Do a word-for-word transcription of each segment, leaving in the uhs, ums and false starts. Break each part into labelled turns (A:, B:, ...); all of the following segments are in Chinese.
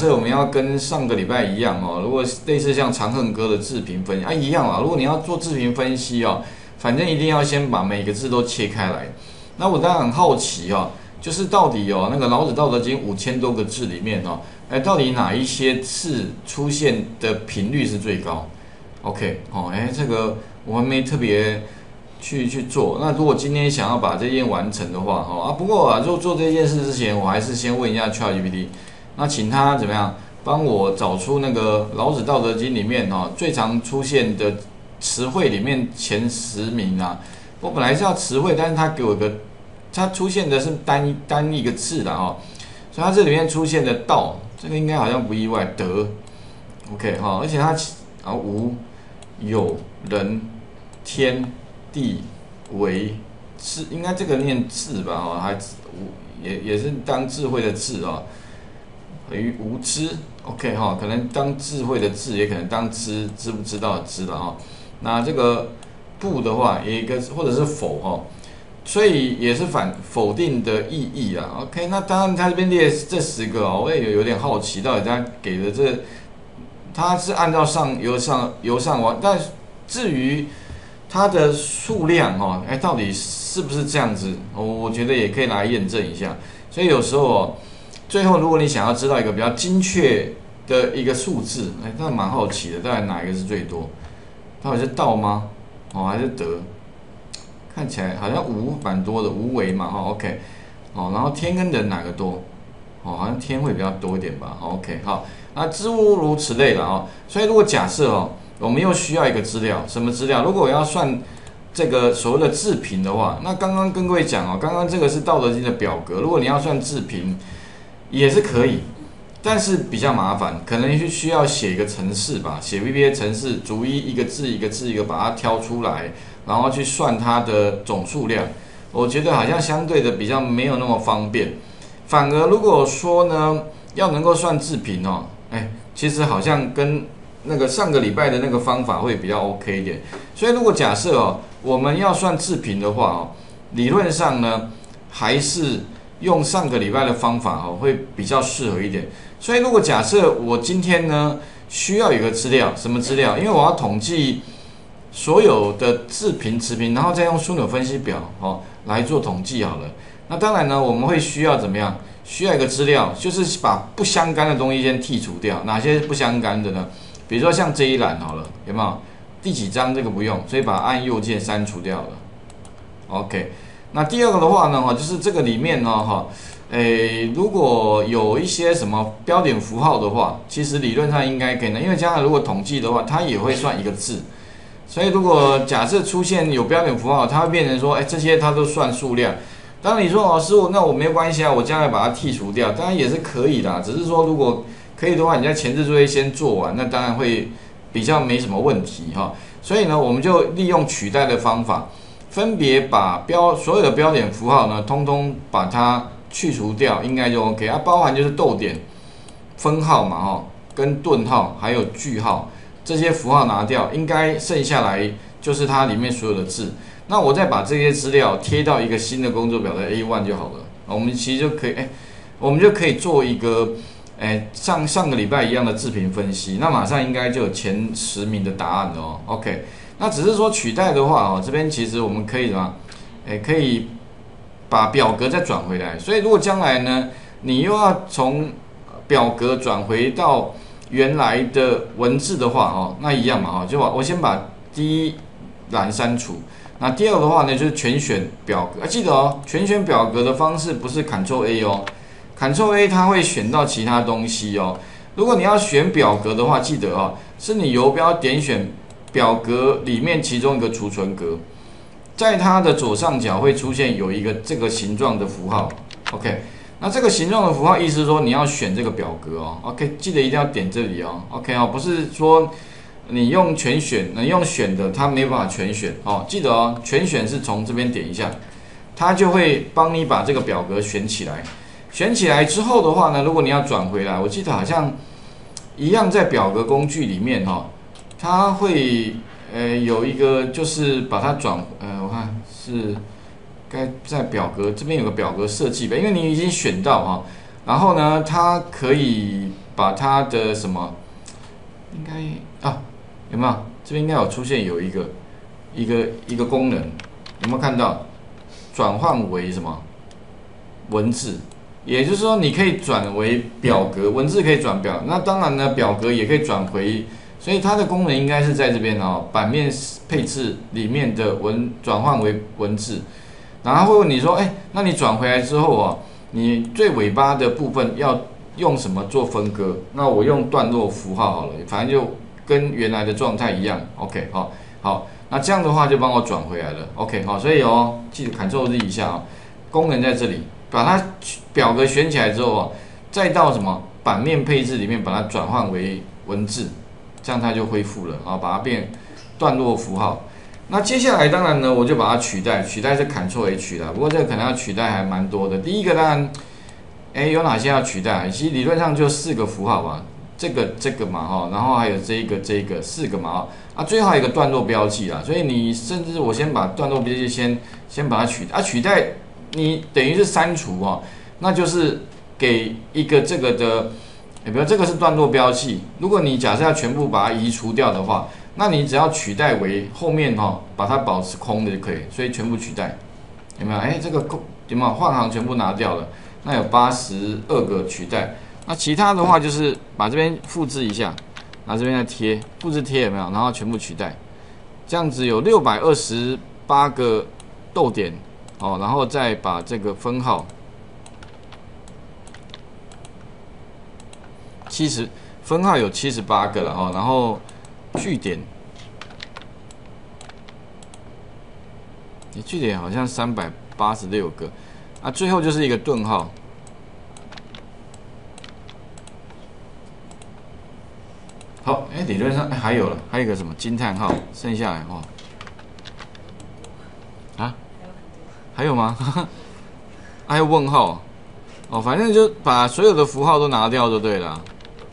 A: 设我们要跟上个礼拜一样哦，如果类似像长恨歌的字频分析啊一样啊，如果你要做字频分析哦，反正一定要先把每个字都切开来。那我当然很好奇哦，就是到底哦那个老子道德经五千多个字里面哦，哎到底哪一些字出现的频率是最高 ？OK 哦，哎这个我们没特别去去做。那如果今天想要把这件完成的话哦啊，不过啊做做这件事之前，我还是先问一下 ChatGPT。那请他怎么样帮我找出那个老子道德经里面哈、哦、最常出现的词汇里面前十名啊。我本来是要词汇，但是他给我个，他出现的是单单一个字的哦，所以他这里面出现的道，这个应该好像不意外。德 ，OK 哈、哦，而且他啊无有人天地为智，应该这个念智吧哈、哦，还也也是当智慧的智啊、哦。于无知 ，OK 哈，可能当智慧的智，也可能当知知不知道的知了哈。那这个不的话，也一个或者是否哈，所以也是反否定的意义啊。OK， 那当然他这边列这十个哦，我也有有点好奇，到底他给的这他是按照上由上由上往，但至于它的数量哦，哎，到底是不是这样子？我我觉得也可以来验证一下。所以有时候哦。最后，如果你想要知道一个比较精确的一个数字，哎，那蛮好奇的，到底哪一个是最多？到底是道吗？哦，还是德？看起来好像无蛮多的，无为嘛，哈、哦、，OK， 哦，然后天跟人哪个多？哦，好像天会比较多一点吧、哦、，OK， 好，那诸如此类的哦。所以如果假设哦，我们又需要一个资料，什么资料？如果我要算这个所谓的字频的话，那刚刚跟各位讲哦，刚刚这个是道德经的表格，如果你要算字频。也是可以，但是比较麻烦，可能是需要写一个程式吧，写 V B A 程式，逐一一个字一个字一个把它挑出来，然后去算它的总数量。我觉得好像相对的比较没有那么方便。反而如果说呢，要能够算字频哦，哎，其实好像跟那个上个礼拜的那个方法会比较 OK 一点。所以如果假设哦，我们要算字频的话哦，理论上呢还是。用上个礼拜的方法哦，会比较适合一点。所以如果假设我今天呢需要有个资料，什么资料？因为我要统计所有的字频、词频，然后再用枢纽分析表哦来做统计好了。那当然呢，我们会需要怎么样？需要一个资料，就是把不相干的东西先剔除掉。哪些不相干的呢？比如说像这一栏好了，有没有？第几章这个不用，所以把它按右键删除掉了。OK。那第二个的话呢，哈，就是这个里面呢，哈，诶，如果有一些什么标点符号的话，其实理论上应该可以呢，因为将来如果统计的话，它也会算一个字，所以如果假设出现有标点符号，它会变成说，哎，这些它都算数量。当然你说哦，师傅，那我没有关系啊，我将来把它剔除掉，当然也是可以的，只是说如果可以的话，你在前置作业先做完，那当然会比较没什么问题哈。所以呢，我们就利用取代的方法。分别把标所有的标点符号呢，通通把它去除掉，应该就 OK 啊。包含就是逗点、分号嘛，哈，跟顿号还有句号这些符号拿掉，应该剩下来就是它里面所有的字。那我再把这些资料贴到一个新的工作表的 A 一 就好了。我们其实就可以，哎，我们就可以做一个，哎，像上个礼拜一样的字频分析。那马上应该就有前十名的答案了哦。OK。那只是说取代的话哦，这边其实我们可以什么？诶，可以把表格再转回来。所以如果将来呢，你又要从表格转回到原来的文字的话哦，那一样嘛哈，就把我先把第一栏删除。那第二个的话呢，就是全选表格。啊，记得哦，全选表格的方式不是 Ctrl A 哦 ，Ctrl A 它会选到其他东西哦。如果你要选表格的话，记得哦，是你游标点选。表格里面其中一个储存格，在它的左上角会出现有一个这个形状的符号 ，OK， 那这个形状的符号意思是说你要选这个表格哦 ，OK， 记得一定要点这里哦 ，OK 哦，不是说你用全选，能用选的它没办法全选哦，记得哦，全选是从这边点一下，它就会帮你把这个表格选起来，选起来之后的话呢，如果你要转回来，我记得好像一样在表格工具里面哈、哦。它会呃有一个就是把它转呃我看是该在表格这边有个表格设计吧，因为你已经选到哈，然后呢它可以把它的什么，应该啊有没有？这边应该有出现有一个一个一个功能，有没有看到？转换为什么文字？也就是说，你可以转为表格，文字可以转表，那当然呢，表格也可以转回，所以它的功能应该是在这边哦，版面配置里面的文转换为文字，然后会问你说，哎，那你转回来之后哦，你最尾巴的部分要用什么做分割？那我用段落符号好了，反正就跟原来的状态一样 ，OK， 好，好，那这样的话就帮我转回来了 ，OK， 好，所以哦，记得 Ctrl Z 一下啊，功能在这里。把它表格选起来之后啊，再到什么版面配置里面把它转换为文字，这样它就恢复了啊，把它变段落符号。那接下来当然呢，我就把它取代，取代是 Ctrl H 啦，不过这个可能要取代还蛮多的。第一个当然，哎，有哪些要取代？其实理论上就四个符号吧，这个这个嘛哈，然后还有这一个这一个四个嘛啊，最后还有一个段落标记啦，所以你甚至我先把段落标记先先把它取啊取代。你等于是删除哦，那就是给一个这个的，比如这个是段落标记。如果你假设要全部把它移除掉的话，那你只要取代为后面哈，把它保持空的就可以。所以全部取代，有没有？哎，这个有没有换行全部拿掉了？那有八十二个取代。那其他的话就是把这边复制一下，拿这边再贴，复制贴有没有？然后全部取代，这样子有六百二十八个逗点。哦，然后再把这个分号七十分号有七十八个了哦，然后句点，句点好像三百八十六个啊，最后就是一个顿号。好，哎，理论上还有了，还有一个什么惊叹号，剩下来哦。啊？还有吗？还有问号哦，反正就把所有的符号都拿掉就对了。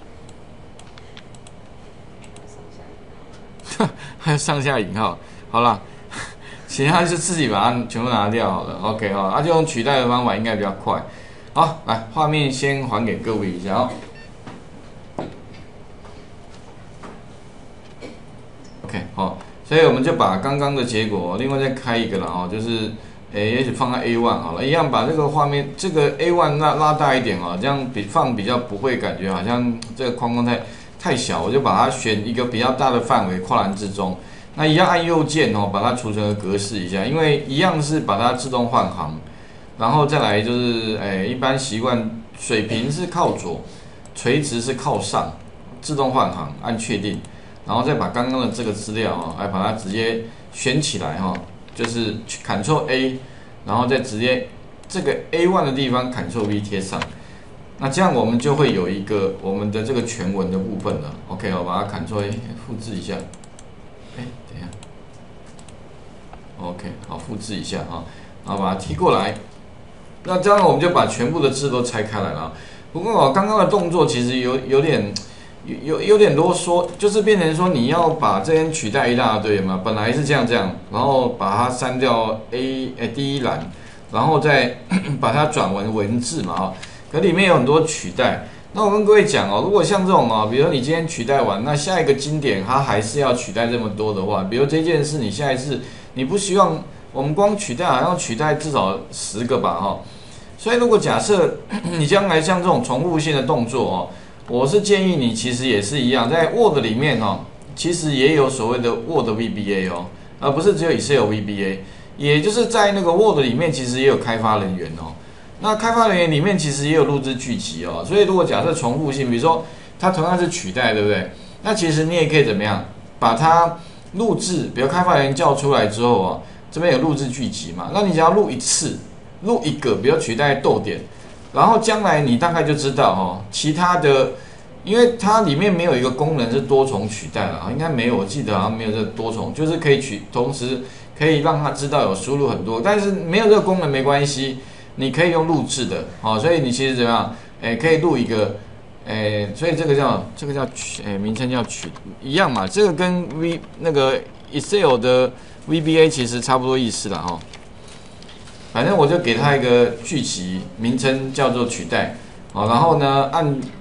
A: 还有上下引号，好了，其他就自己把它全部拿掉好了。OK 哈，那就用取代的方法应该比较快。好，来画面先还给各位一下哦。OK 好，所以我们就把刚刚的结果另外再开一个了哦，就是。诶，也许放在 A 一 好了，一样把这个画面这个 A 一 拉拉大一点哦，这样比放比较不会感觉好像这个框框太太小，我就把它选一个比较大的范围跨栏之中。那一样按右键哦，把它储存格式一下，因为一样是把它自动换行，然后再来就是诶，一般习惯水平是靠左，垂直是靠上，自动换行按确定，然后再把刚刚的这个资料哦，来把它直接选起来哈、哦。就是 Ctrl A， 然后再直接这个 A 一 的地方 Ctrl V 贴上，那这样我们就会有一个我们的这个全文的部分了。OK， 我把它 Ctrl A 复制一下。哎，等一下。OK， 好，复制一下啊，然后把它踢过来。那这样我们就把全部的字都拆开来了。不过我刚刚的动作其实有有点。有有有点啰嗦，就是变成说你要把这边取代一大堆嘛，本来是这样这样，然后把它删掉 A 诶第一栏，然后再把它转为文字嘛哈，可里面有很多取代。那我跟各位讲哦，如果像这种哦，比如说你今天取代完，那下一个经典它还是要取代这么多的话，比如这件事你下一次你不希望我们光取代好像取代至少十个吧哈，所以如果假设你将来像这种重复性的动作哦。我是建议你，其实也是一样，在 Word 里面哦，其实也有所谓的 Word V B A 哦，而不是只有 Excel V B A， 也就是在那个 Word 里面，其实也有开发人员哦。那开发人员里面其实也有录制剧集哦，所以如果假设重复性，比如说它同样是取代，对不对？那其实你也可以怎么样，把它录制，比如开发人员叫出来之后哦，这边有录制剧集嘛，那你只要录一次，录一个，比如取代逗点。然后将来你大概就知道哦，其他的，因为它里面没有一个功能是多重取代了，应该没有，我记得好像没有这个多重，就是可以取，同时可以让它知道有输入很多，但是没有这个功能没关系，你可以用录制的，好、哦，所以你其实怎么样，诶，可以录一个，诶，所以这个叫这个叫取，诶，名称叫取一样嘛，这个跟 V 那个 Excel 的 V B A 其实差不多意思了哈。哦反正我就给它一个剧集名称叫做取代，好，然后呢按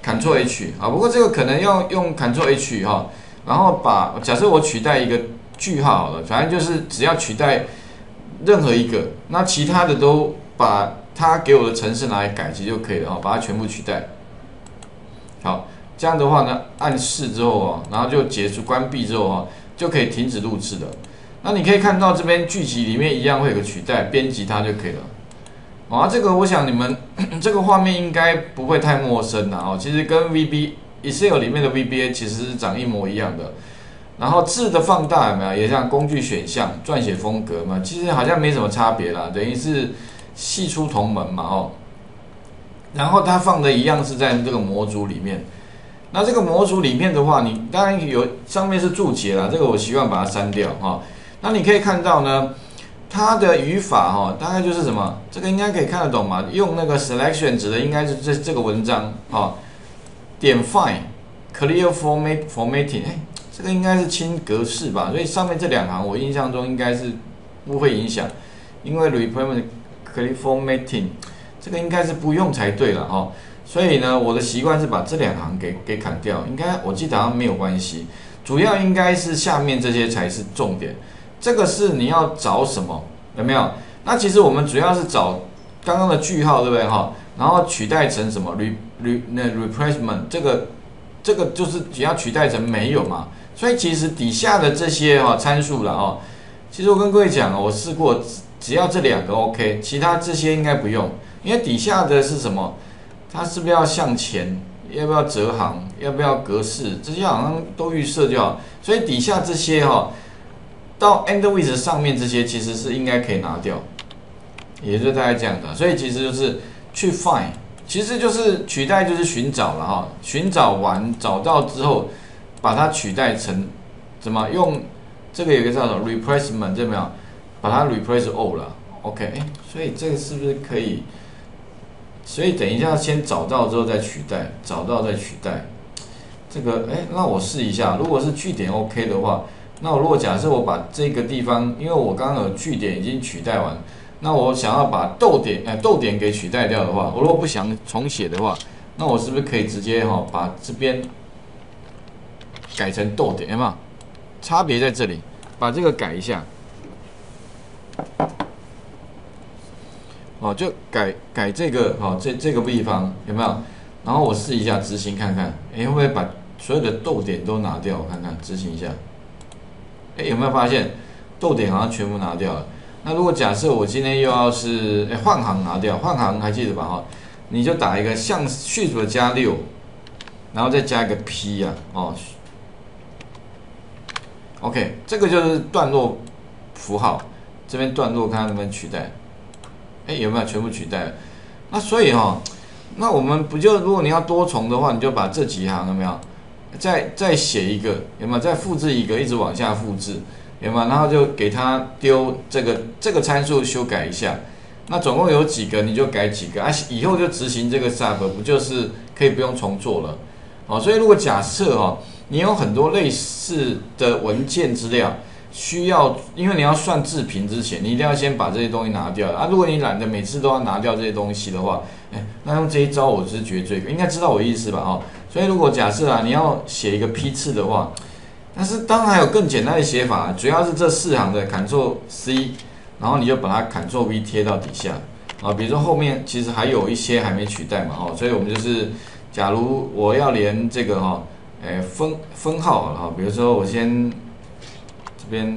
A: Ctrl H 啊，不过这个可能要用 Ctrl H 哈，然后把假设我取代一个句号好了，反正就是只要取代任何一个，那其他的都把它给我的程式拿来改其实就可以了哈，把它全部取代。好，这样的话呢，按是之后啊，然后就结束关闭之后啊，就可以停止录制了。那你可以看到这边剧集里面一样会有个取代，编辑它就可以了。啊，这个我想你们这个画面应该不会太陌生了哦。其实跟 V B Excel 里面的 V B A 其实是长一模一样的。然后字的放大有没有？也像工具选项、撰写风格嘛，其实好像没什么差别啦，等于是系出同门嘛哦。然后它放的一样是在这个模组里面。那这个模组里面的话，你当然有上面是注解啦，这个我习惯把它删掉哈。那你可以看到呢。它的语法哈、哦，大概就是什么？这个应该可以看得懂嘛？用那个 selection 指的应该是这这个文章哦，点 find clear format formatting， 哎，这个应该是清格式吧？所以上面这两行我印象中应该是不会影响，因为 requirement clear formatting 这个应该是不用才对了哦。所以呢，我的习惯是把这两行给给砍掉，应该我记得好像没有关系，主要应该是下面这些才是重点。这个是你要找什么？有没有？那其实我们主要是找刚刚的句号，对不对哈？然后取代成什么 re re 那 replacement 这个这个就是只要取代成没有嘛。所以其实底下的这些哈参数了哦，其实我跟各位讲我试过，只要这两个 OK， 其他这些应该不用，因为底下的是什么？它是不是要向前？要不要折行？要不要格式？这些好像都预设就好。所以底下这些哈。到 end with 上面这些其实是应该可以拿掉，也就是大概这样的，所以其实就是去 find， 其实就是取代就是寻找了哈，寻找完找到之后，把它取代成怎么用这个有一个叫做 replacement， 对没有？把它 replace all 了 ，OK， 哎，所以这个是不是可以？所以等一下先找到之后再取代，找到再取代，这个哎，那我试一下，如果是句点 OK 的话。那我如果假设我把这个地方，因为我刚刚有句点已经取代完，那我想要把逗点，哎，逗点给取代掉的话，我如果不想重写的话，那我是不是可以直接哈、哦、把这边改成逗点，有没有？差别在这里，把这个改一下，哦，就改改这个哈、哦，这这个地方有没有？然后我试一下执行看看，哎，会不会把所有的逗点都拿掉？我看看执行一下。哎，有没有发现逗点好像全部拿掉了？那如果假设我今天又要是哎换行拿掉，换行还记得吧？哈，你就打一个像 Shift 加六，然后再加一个 P 呀、啊，哦 ，OK， 这个就是段落符号，这边段落看看能不能取代？哎，有没有全部取代了？那所以哈、哦，那我们不就如果你要多重的话，你就把这几行有没有？再再写一个，有没有？再复制一个，一直往下复制，有没有？然后就给它丢这个这个参数修改一下，那总共有几个你就改几个啊，以后就执行这个 sub， 不就是可以不用重做了？哦，所以如果假设哦，你有很多类似的文件资料需要，因为你要算自评之前，你一定要先把这些东西拿掉啊。如果你懒得每次都要拿掉这些东西的话，哎，那用这一招我是绝对应该知道我意思吧？哦。所以如果假设啊，你要写一个批次的话，但是当然还有更简单的写法，主要是这四行的 Ctrl C， 然后你就把它 Ctrl V 贴到底下啊。比如说后面其实还有一些还没取代嘛，哦，所以我们就是，假如我要连这个哈，诶分分号好了哈，比如说我先这边，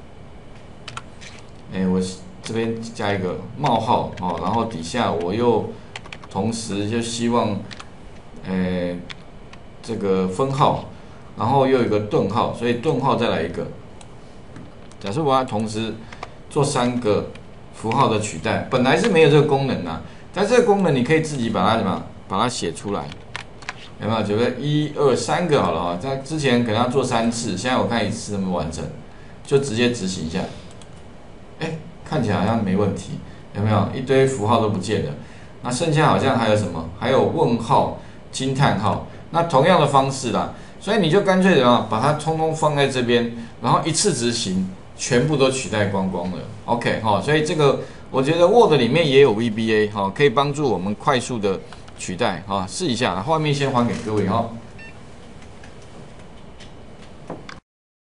A: 诶我这边加一个冒号哦，然后底下我又同时就希望，诶。这个分号，然后又有一个顿号，所以顿号再来一个。假设我要同时做三个符号的取代，本来是没有这个功能啊，但这个功能你可以自己把它什么，把它写出来，有没有？觉得一二三个好了啊，在之前可能要做三次，现在我看一次能不能完成，就直接执行一下。哎，看起来好像没问题，有没有？一堆符号都不见了，那剩下好像还有什么？还有问号、惊叹号。那同样的方式啦，所以你就干脆怎么把它通通放在这边，然后一次执行，全部都取代光光了。OK 哈，所以这个我觉得 Word 里面也有 V B A 哈，可以帮助我们快速的取代哈，试一下，画面先还给各位哈。